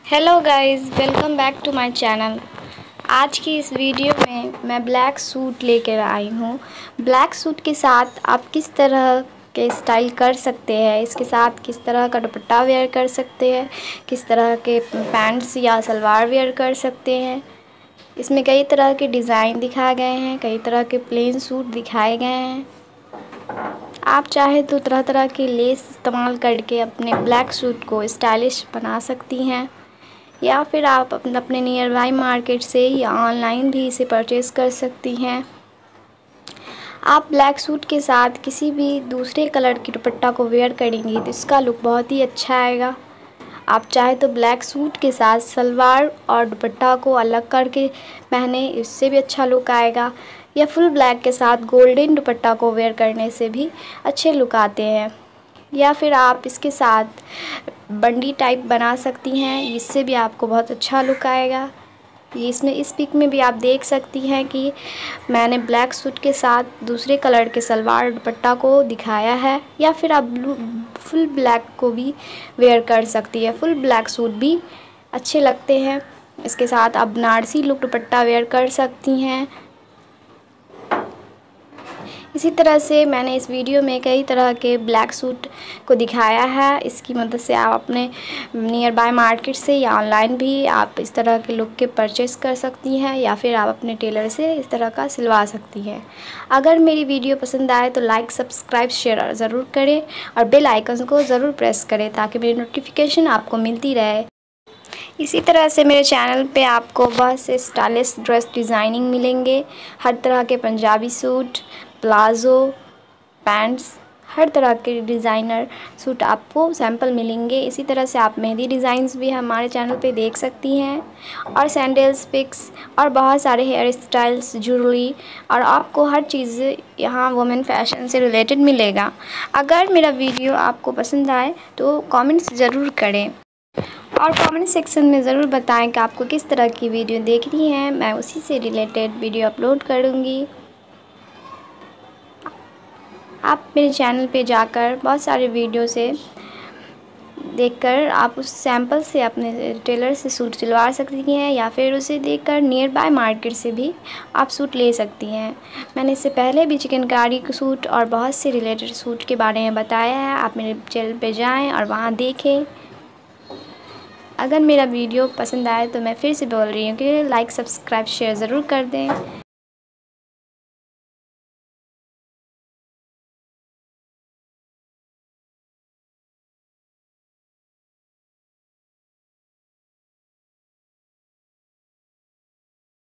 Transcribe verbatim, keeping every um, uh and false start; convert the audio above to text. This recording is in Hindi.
Hello guys, welcome back to my channel. आज की इस वीडियो में मैं ब्लैक सूट लेकर आई हूँ। ब्लैक सूट के साथ आप किस तरह के स्टाइल कर सकते हैं, इसके साथ किस तरह का दुपट्टा वेयर कर सकते हैं, किस तरह के पैंट्स या सलवार वेयर कर सकते हैं। इसमें कई तरह के डिज़ाइन दिखाए गए हैं, कई तरह के प्लेन सूट दिखाए गए हैं। आप चाहे तो तरह तरह के लेस इस्तेमाल करके अपने ब्लैक सूट को स्टाइलिश बना सकती हैं, या फिर आप अपने अपने नियर बाई मार्केट से या ऑनलाइन भी इसे परचेज़ कर सकती हैं। आप ब्लैक सूट के साथ किसी भी दूसरे कलर की दुपट्टा को वेयर करेंगी तो इसका लुक बहुत ही अच्छा आएगा। आप चाहे तो ब्लैक सूट के साथ सलवार और दुपट्टा को अलग करके पहने, इससे भी अच्छा लुक आएगा। या फुल ब्लैक के साथ गोल्डन दुपट्टा को वेयर करने से भी अच्छे लुक आते हैं। या फिर आप इसके साथ बंडी टाइप बना सकती हैं, इससे भी आपको बहुत अच्छा लुक आएगा। ये इसमें इस पिक में भी आप देख सकती हैं कि मैंने ब्लैक सूट के साथ दूसरे कलर के सलवार दुपट्टा को दिखाया है। या फिर आप ब्लू फुल ब्लैक को भी वेयर कर सकती है, फुल ब्लैक सूट भी अच्छे लगते हैं। इसके साथ आप बनारसी लुक दुपट्टा वेयर कर सकती हैं। इसी तरह से मैंने इस वीडियो में कई तरह के ब्लैक सूट को दिखाया है। इसकी मदद से आप अपने नियर बाय मार्केट से या ऑनलाइन भी आप इस तरह के लुक के परचेज़ कर सकती हैं, या फिर आप अपने टेलर से इस तरह का सिलवा सकती हैं। अगर मेरी वीडियो पसंद आए तो लाइक, सब्सक्राइब, शेयर ज़रूर करें और बेल आइकन को ज़रूर प्रेस करें ताकि मेरी नोटिफिकेशन आपको मिलती रहे। इसी तरह से मेरे चैनल पे आपको बहुत से स्टाइलिश ड्रेस डिज़ाइनिंग मिलेंगे। हर तरह के पंजाबी सूट, प्लाज़ो, पैंट्स, हर तरह के डिज़ाइनर सूट आपको सैंपल मिलेंगे। इसी तरह से आप मेहंदी डिज़ाइंस भी हमारे चैनल पे देख सकती हैं, और सैंडल्स, पिक्स और बहुत सारे हेयर स्टाइल्स, ज्वेलरी, और आपको हर चीज़ यहाँ वुमेन फैशन से रिलेटेड मिलेगा। अगर मेरा वीडियो आपको पसंद आए तो कमेंट्स ज़रूर करें और कमेंट सेक्शन में ज़रूर बताएं कि आपको किस तरह की वीडियो देखनी है। मैं उसी से रिलेटेड वीडियो अपलोड करूँगी। आप मेरे चैनल पे जाकर बहुत सारे वीडियो से देखकर आप उस सैंपल से अपने टेलर से सूट सिलवा सकती हैं, या फिर उसे देखकर नियर बाय मार्केट से भी आप सूट ले सकती हैं। मैंने इससे पहले भी चिकनकारी के सूट और बहुत से रिलेटेड सूट के बारे में बताया है। आप मेरे चैनल पे जाएं और वहाँ देखें। अगर मेरा वीडियो पसंद आए तो मैं फिर से बोल रही हूँ कि लाइक, सब्सक्राइब, शेयर ज़रूर कर दें।